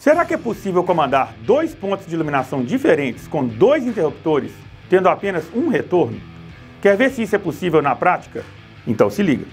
Será que é possível comandar dois pontos de iluminação diferentes com dois interruptores, tendo apenas um retorno? Quer ver se isso é possível na prática? Então se liga.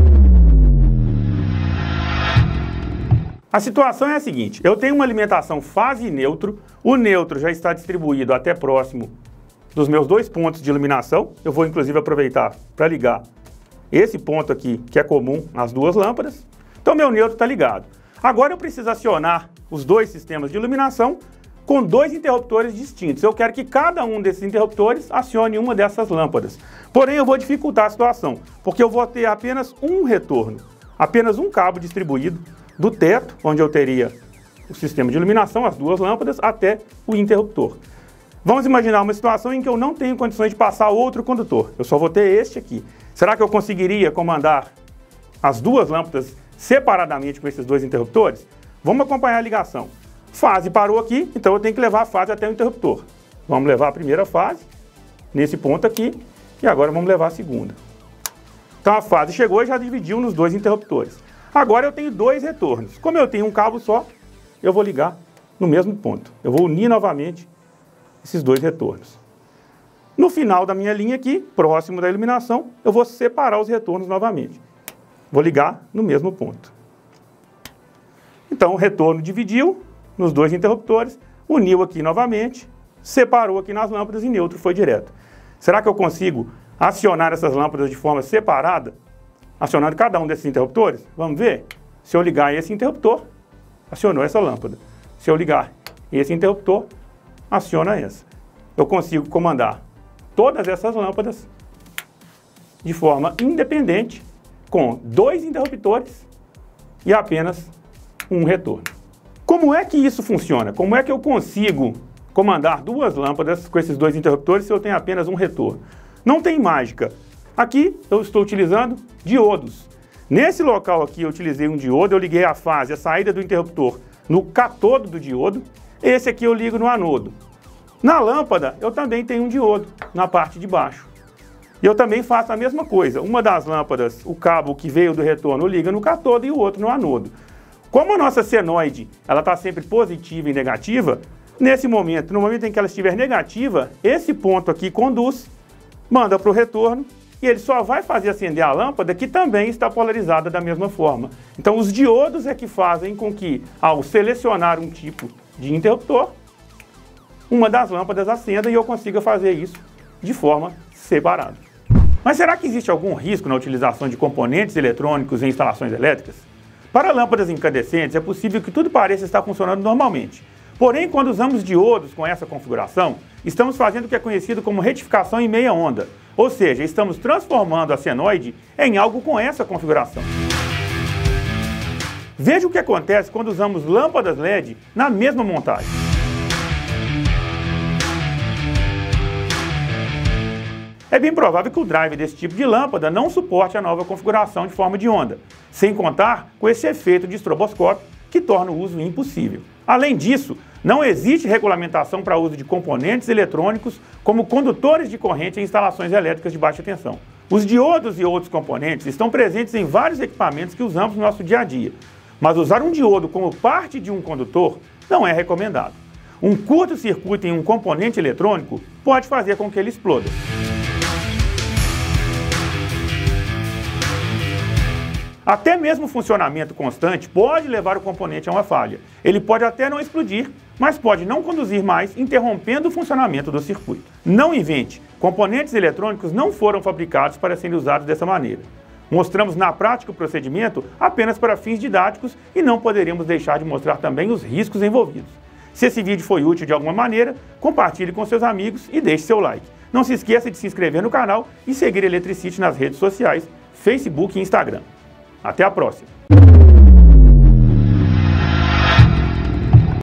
A situação é a seguinte: eu tenho uma alimentação fase e neutro, o neutro já está distribuído até próximo dos meus dois pontos de iluminação. Eu vou inclusive aproveitar para ligar esse ponto aqui, que é comum nas duas lâmpadas. Então meu neutro está ligado. Agora eu preciso acionar os dois sistemas de iluminação com dois interruptores distintos. Eu quero que cada um desses interruptores acione uma dessas lâmpadas. Porém, eu vou dificultar a situação, porque eu vou ter apenas um retorno, apenas um cabo distribuído do teto, onde eu teria o sistema de iluminação, as duas lâmpadas, até o interruptor. Vamos imaginar uma situação em que eu não tenho condições de passar outro condutor. Eu só vou ter este aqui. Será que eu conseguiria comandar as duas lâmpadas separadamente com esses dois interruptores? Vamos acompanhar a ligação. Fase parou aqui, então eu tenho que levar a fase até o interruptor. Vamos levar a primeira fase, nesse ponto aqui, e agora vamos levar a segunda. Então a fase chegou e já dividiu nos dois interruptores. Agora eu tenho dois retornos. Como eu tenho um cabo só, eu vou ligar no mesmo ponto. Eu vou unir novamente esses dois retornos. No final da minha linha aqui, próximo da iluminação, eu vou separar os retornos novamente. Vou ligar no mesmo ponto. Então o retorno dividiu nos dois interruptores, uniu aqui novamente, separou aqui nas lâmpadas e neutro foi direto. Será que eu consigo acionar essas lâmpadas de forma separada, acionando cada um desses interruptores? Vamos ver? Se eu ligar esse interruptor, acionou essa lâmpada. Se eu ligar esse interruptor, aciona essa. Eu consigo comandar todas essas lâmpadas de forma independente, com dois interruptores e apenas um retorno. Como é que isso funciona? Como é que eu consigo comandar duas lâmpadas com esses dois interruptores se eu tenho apenas um retorno? Não tem mágica. Aqui eu estou utilizando diodos. Nesse local aqui eu utilizei um diodo, eu liguei a fase, a saída do interruptor no catodo do diodo. Esse aqui eu ligo no anodo. Na lâmpada eu também tenho um diodo na parte de baixo. E eu também faço a mesma coisa. Uma das lâmpadas, o cabo que veio do retorno liga no catodo e o outro no anodo. Como a nossa senoide ela está sempre positiva e negativa, nesse momento, no momento em que ela estiver negativa, esse ponto aqui conduz, manda para o retorno e ele só vai fazer acender a lâmpada que também está polarizada da mesma forma. Então os diodos é que fazem com que, ao selecionar um tipo de interruptor, uma das lâmpadas acenda e eu consiga fazer isso de forma separada. Mas será que existe algum risco na utilização de componentes eletrônicos em instalações elétricas? Para lâmpadas incandescentes, é possível que tudo pareça estar funcionando normalmente. Porém, quando usamos diodos com essa configuração, estamos fazendo o que é conhecido como retificação em meia onda. Ou seja, estamos transformando a senoide em algo com essa configuração. Veja o que acontece quando usamos lâmpadas LED na mesma montagem. É bem provável que o drive desse tipo de lâmpada não suporte a nova configuração de forma de onda, sem contar com esse efeito de estroboscópio que torna o uso impossível. Além disso, não existe regulamentação para uso de componentes eletrônicos como condutores de corrente em instalações elétricas de baixa tensão. Os diodos e outros componentes estão presentes em vários equipamentos que usamos no nosso dia a dia, mas usar um diodo como parte de um condutor não é recomendado. Um curto-circuito em um componente eletrônico pode fazer com que ele exploda. Até mesmo o funcionamento constante pode levar o componente a uma falha. Ele pode até não explodir, mas pode não conduzir mais, interrompendo o funcionamento do circuito. Não invente! Componentes eletrônicos não foram fabricados para serem usados dessa maneira. Mostramos na prática o procedimento apenas para fins didáticos e não poderíamos deixar de mostrar também os riscos envolvidos. Se esse vídeo foi útil de alguma maneira, compartilhe com seus amigos e deixe seu like. Não se esqueça de se inscrever no canal e seguir Eletricity nas redes sociais, Facebook e Instagram. Até a próxima!